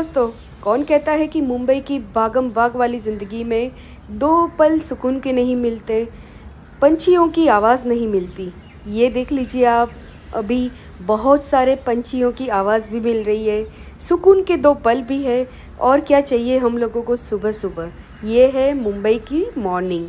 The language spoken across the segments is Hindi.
दोस्तों, कौन कहता है कि मुंबई की भागम भाग वाली ज़िंदगी में दो पल सुकून के नहीं मिलते, पंछियों की आवाज़ नहीं मिलती। ये देख लीजिए आप, अभी बहुत सारे पंछियों की आवाज़ भी मिल रही है, सुकून के दो पल भी है। और क्या चाहिए हम लोगों को सुबह सुबह। ये है मुंबई की मॉर्निंग।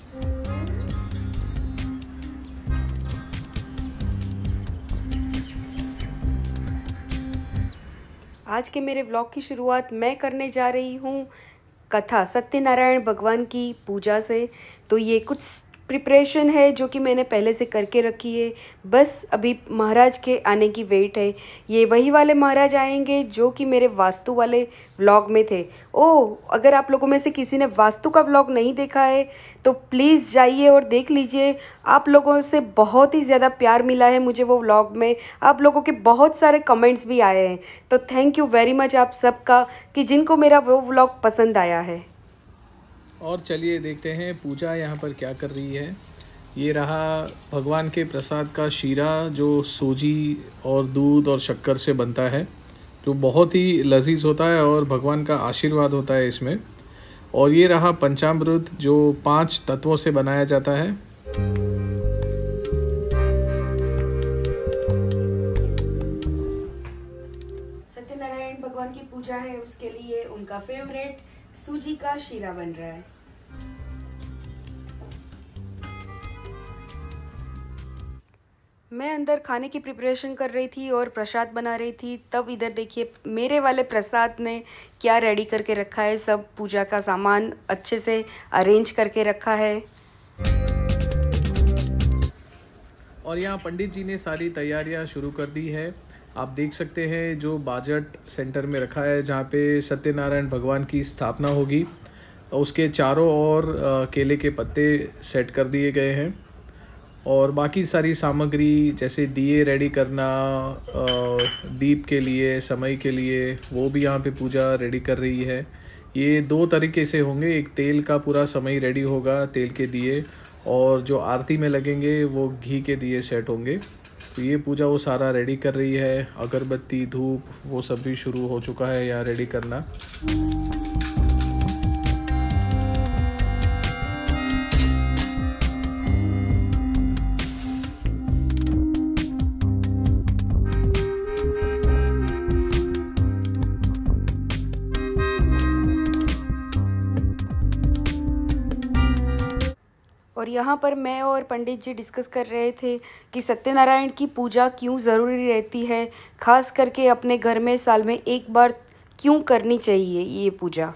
आज के मेरे व्लॉग की शुरुआत मैं करने जा रही हूँ कथा सत्यनारायण भगवान की पूजा से। तो ये कुछ प्रिपरेशन है जो कि मैंने पहले से करके रखी है, बस अभी महाराज के आने की वेट है। ये वही वाले महाराज आएंगे जो कि मेरे वास्तु वाले व्लॉग में थे। अगर आप लोगों में से किसी ने वास्तु का व्लॉग नहीं देखा है तो प्लीज़ जाइए और देख लीजिए। आप लोगों से बहुत ही ज़्यादा प्यार मिला है मुझे वो व्लॉग में, आप लोगों के बहुत सारे कमेंट्स भी आए हैं। तो थैंक यू वेरी मच आप सबका कि जिनको मेरा वो व्लॉग पसंद आया है। और चलिए देखते हैं पूजा यहाँ पर क्या कर रही है। ये रहा भगवान के प्रसाद का शीरा जो सूजी और दूध और शक्कर से बनता है, जो बहुत ही लजीज होता है और भगवान का आशीर्वाद होता है इसमें। और ये रहा पंचामृत जो 5 तत्वों से बनाया जाता है। सत्यनारायण भगवान की पूजा है, उसके लिए उनका फेवरेट सूजी का शीरा बन रहा है। मैं अंदर खाने की प्रिपरेशन कर रही थी और प्रसाद बना रही थी, तब इधर देखिए मेरे वाले प्रसाद ने क्या रेडी करके रखा है। सब पूजा का सामान अच्छे से अरेंज करके रखा है। और यहाँ पंडित जी ने सारी तैयारियाँ शुरू कर दी है। आप देख सकते हैं जो बाजट सेंटर में रखा है जहाँ पे सत्यनारायण भगवान की स्थापना होगी, उसके चारों ओर केले के पत्ते सेट कर दिए गए हैं। और बाकी सारी सामग्री जैसे दिए रेडी करना, दीप के लिए, समय के लिए, वो भी यहाँ पे पूजा रेडी कर रही है। ये 2 तरीके से होंगे, एक तेल का पूरा समय रेडी होगा, तेल के दिए, और जो आरती में लगेंगे वो घी के दिए सेट होंगे। तो ये पूजा वो सारा रेडी कर रही है। अगरबत्ती, धूप, वो सब भी शुरू हो चुका है यहाँ रेडी करना। और यहाँ पर मैं और पंडित जी डिस्कस कर रहे थे कि सत्यनारायण की पूजा क्यों ज़रूरी रहती है, खास करके अपने घर में साल में एक बार क्यों करनी चाहिए ये पूजा।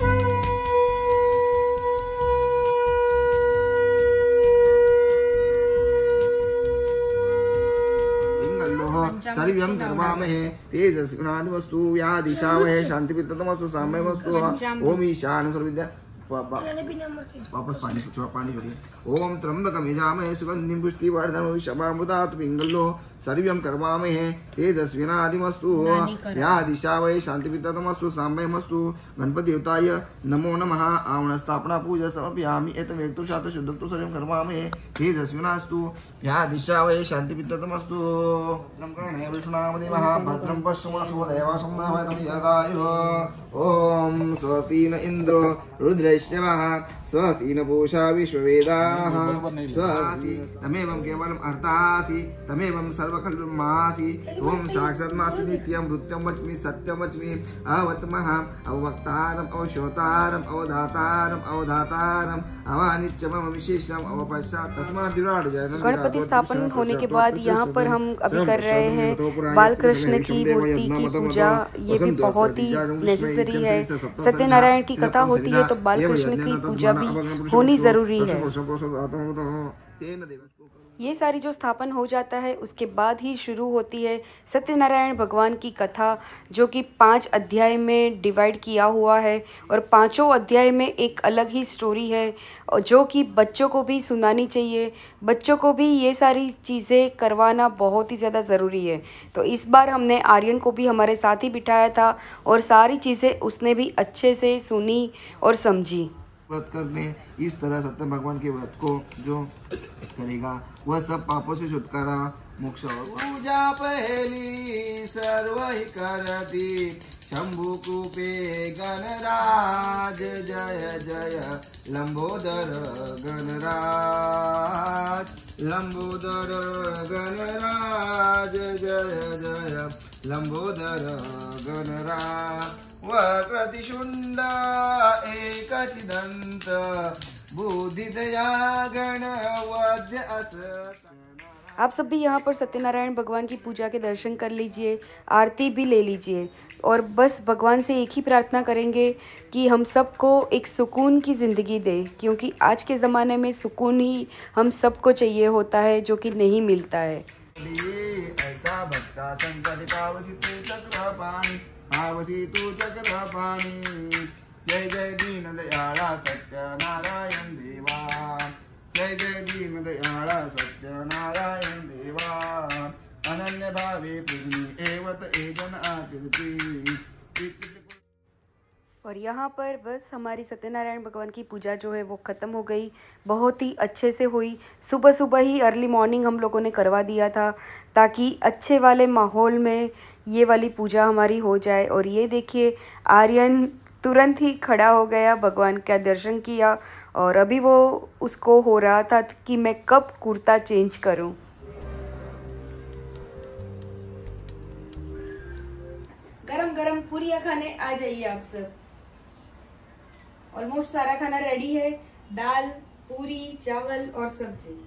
सर्वं कर्मामहे तेजस्विनादिमस्तु या दिशामहे शांतिपित्तमस्तु साम्यमस्तु। ओम ईशान सर्वविद्या वापस पानी छोड़िए। ओम त्र्यंबकं यजामहे सुगंधिं पुष्टिवर्धनम् विषमामृतात् पिंगलो सर्वं कर्मामहे तेजस्विनादिमस्तु या दिशा वै शांतिपित्तमस्तु साम्यमस्तु। गणपति देवताय नमो नमः। आवण स्थापना पूजा समर्पयामि। एतमेतु शास्त्र शुद्धत्व सर्वं कर्मामहे तेजस्विनास्तु या दिशा वै शांतिपित्तमस्तु। ब्रह्मणे विष्णुनामदेवः भद्रं पश्चिमशुभदेवा संभावयतं यदायुः। ओम स्वस्ति न इंद्रो रुद्रैश्यवः स्वस्ति न पूषा विश्ववेदाः स्वस्ति तमेवं केवलम् अर्थासि तमेवं सर्वकल्पमासि। ओम साक्षात्मासि नित्यं मृत्यं वच्मि सत्यं वच्मि अवत्मः अवक्तारम् अवश्रोतारम् अवधातारम् अवधातारम् अवानित्यमम विशेषम् अवपश्चात् तस्मात् विराट जय। गणपति स्थापन होने के बाद यहाँ पर हम अभी कर रहे हैं बालकृष्ण की मूर्ति की पूजा। ये भी बहुत ही नेसेसरी है। सत्यनारायण की कथा होती है तो बालकृष्ण की पूजा भी होनी जरूरी है। ये सारी जो स्थापन हो जाता है उसके बाद ही शुरू होती है सत्यनारायण भगवान की कथा, जो कि 5 अध्याय में डिवाइड किया हुआ है। और 5 अध्याय में एक अलग ही स्टोरी है जो कि बच्चों को भी सुनानी चाहिए। बच्चों को भी ये सारी चीज़ें करवाना बहुत ही ज़्यादा ज़रूरी है। तो इस बार हमने आर्यन को भी हमारे साथ ही बिठाया था और सारी चीज़ें उसने भी अच्छे से सुनी और समझी। व्रत करने इस तरह सत्य भगवान के व्रत को जो करेगा वह सब पापों से छुटकारा मोक्ष। पूजा पहली सर्व ही करती शंभुकूपे गणराज जय जय लंबोदर गणराज लंबोदर गणराज जय जय लंबोदर गणराज वक्रतुंड एकदंत बुद्धिदया गणवद्य असत। आप सब भी यहाँ पर सत्यनारायण भगवान की पूजा के दर्शन कर लीजिए, आरती भी ले लीजिए और बस भगवान से एक ही प्रार्थना करेंगे कि हम सबको एक सुकून की ज़िंदगी दे, क्योंकि आज के ज़माने में सुकून ही हम सबको चाहिए होता है जो कि नहीं मिलता है। ऐसा भक्ता संकट पावसी तू चक्रपाणी पावसी तू चक्रपाणी जय जय दीन दयाला सत्यनारायण देवा जय जय दीन दयाला सत्यनारायण देवा अनन्य भावे पूजनी एवत एजन आकृति। और यहाँ पर बस हमारी सत्यनारायण भगवान की पूजा जो है वो ख़त्म हो गई, बहुत ही अच्छे से हुई। सुबह सुबह ही अर्ली मॉर्निंग हम लोगों ने करवा दिया था ताकि अच्छे वाले माहौल में ये वाली पूजा हमारी हो जाए। और ये देखिए आर्यन तुरंत ही खड़ा हो गया, भगवान का दर्शन किया और अभी वो उसको हो रहा था कि मैं कब कुर्ता चेंज करूं। गरम गरम पूरियाँ खाने आ जाइए आप सब। ऑलमोस्ट सारा खाना रेडी है, दाल, पूरी, चावल और सब्जी।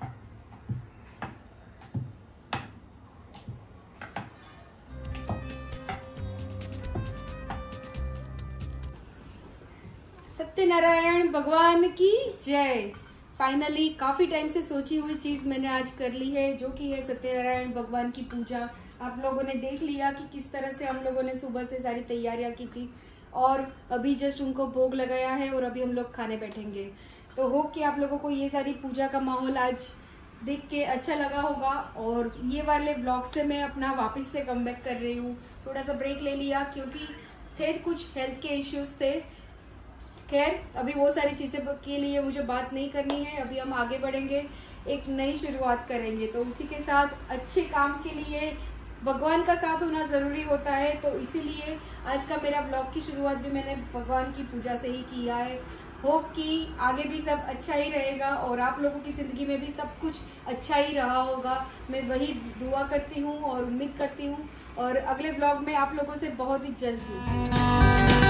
सत्यनारायण भगवान की जय। फाइनली काफी टाइम से सोची हुई चीज मैंने आज कर ली है, जो कि है सत्यनारायण भगवान की पूजा। आप लोगों ने देख लिया कि किस तरह से हम लोगों ने सुबह से सारी तैयारियां की थी और अभी जस्ट उनको भोग लगाया है और अभी हम लोग खाने बैठेंगे। तो होप कि आप लोगों को ये सारी पूजा का माहौल आज देख के अच्छा लगा होगा। और ये वाले व्लॉग से मैं अपना वापस से कमबैक कर रही हूँ। थोड़ा सा ब्रेक ले लिया क्योंकि थे कुछ हेल्थ के इश्यूज थे। खैर अभी वो सारी चीज़ें के लिए मुझे बात नहीं करनी है। अभी हम आगे बढ़ेंगे, एक नई शुरुआत करेंगे। तो उसी के साथ अच्छे काम के लिए भगवान का साथ होना ज़रूरी होता है। तो इसीलिए आज का मेरा ब्लॉग की शुरुआत भी मैंने भगवान की पूजा से ही किया है। होप कि आगे भी सब अच्छा ही रहेगा और आप लोगों की ज़िंदगी में भी सब कुछ अच्छा ही रहा होगा। मैं वही दुआ करती हूँ और उम्मीद करती हूँ और अगले ब्लॉग में आप लोगों से बहुत ही जल्द मिलूंगी।